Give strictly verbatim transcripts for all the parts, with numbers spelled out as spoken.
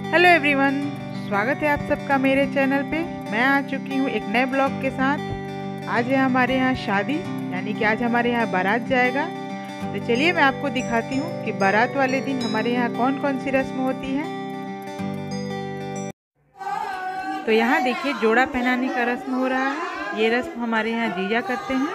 Hello everyone, स्वागत है आप सबका मेरे चैनल पे। मैं आ चुकी हूँ एक नए ब्लॉग के साथ। आज है हमारे यहाँ शादी, यानी कि आज हमारे यहाँ बारात जाएगा। तो चलिए मैं आपको दिखाती हूँ कि बारात वाले दिन हमारे यहाँ कौन कौन सी रस्म होती है। तो यहाँ देखिए, जोड़ा पहनाने का रस्म हो रहा है। ये रस्म हमारे यहाँ जीजा करते हैं।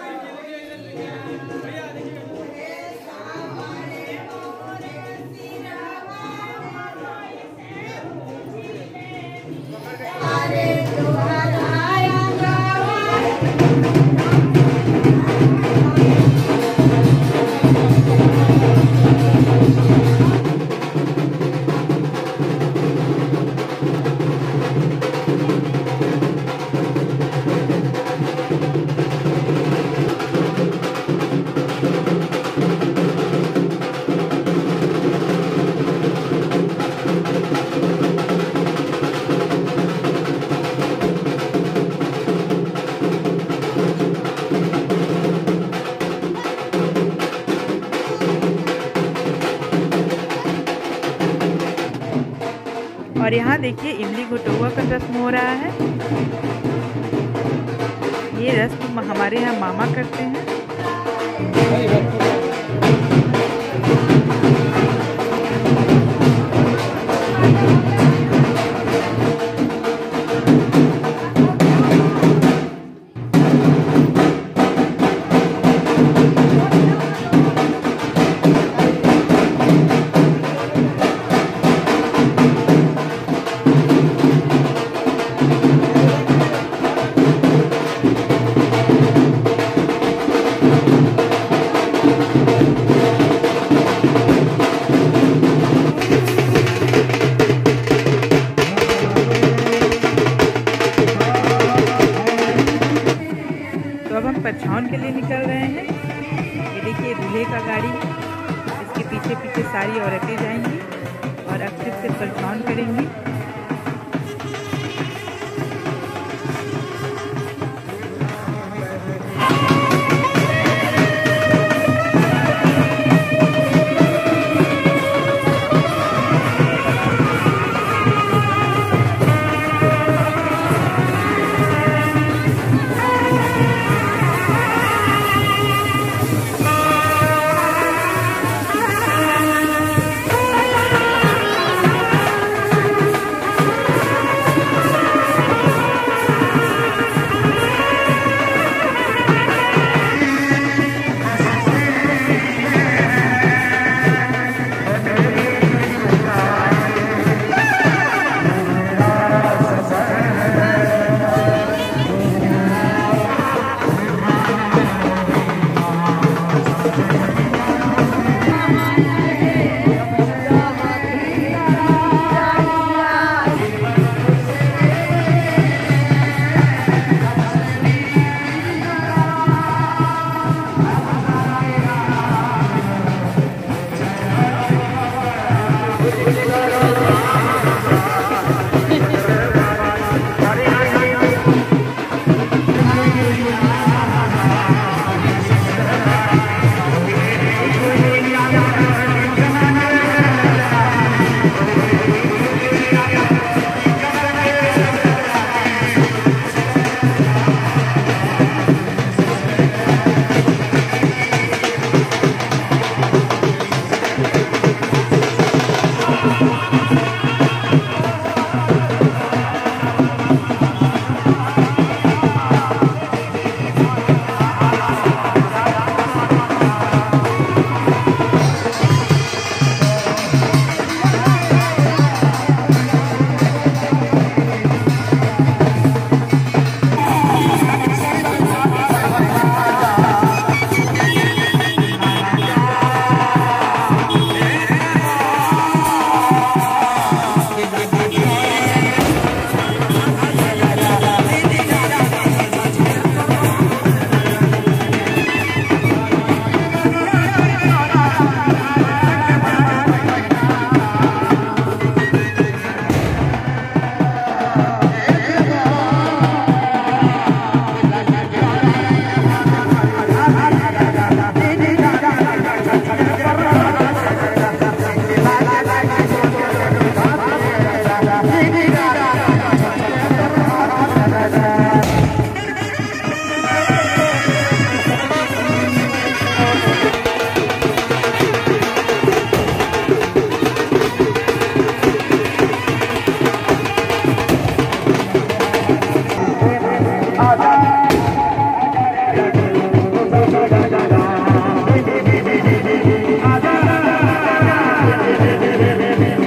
और यहाँ देखिए, इमली घुटुआ का रस्म हो रहा है। ये रस्म हमारे यहाँ मामा करते हैं। परछावन के लिए निकल रहे हैं। ये देखिए, दूल्हे का गाड़ी है। इसके पीछे पीछे सारी औरतें जाएंगी और अक्षत से परछावन करेंगी।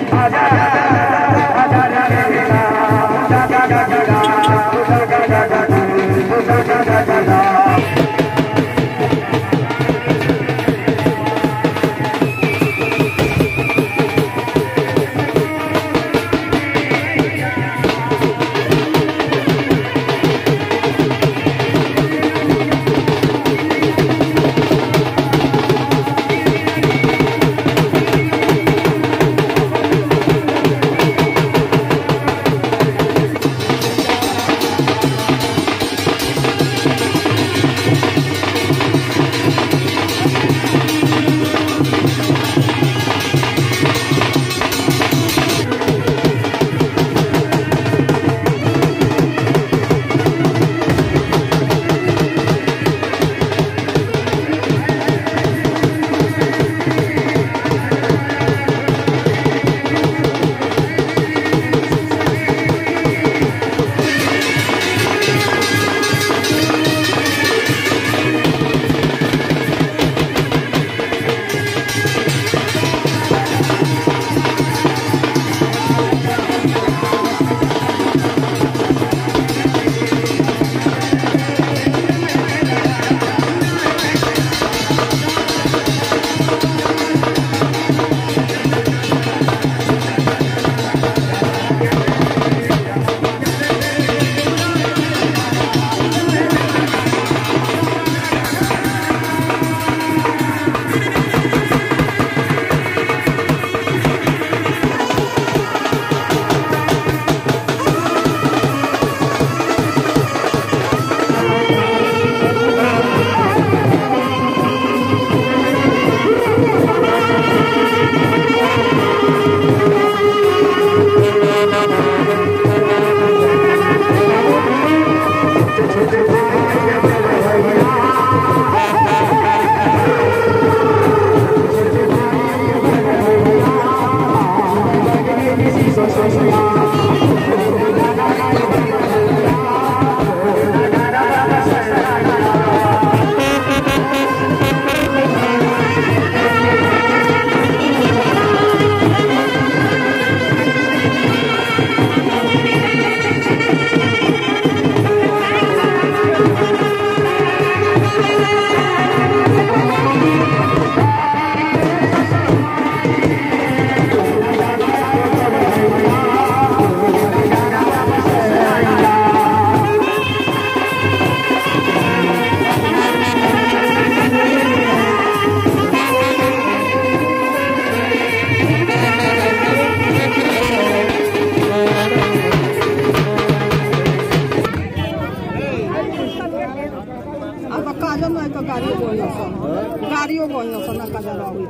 गाड़ियों गइयो सना का जरा हुई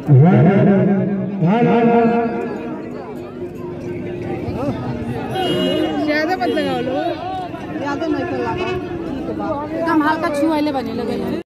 ज्यादा मत लगाओ लो, ज्यादा नहीं कर लगा एकदम हल्का छुआले बने लगे।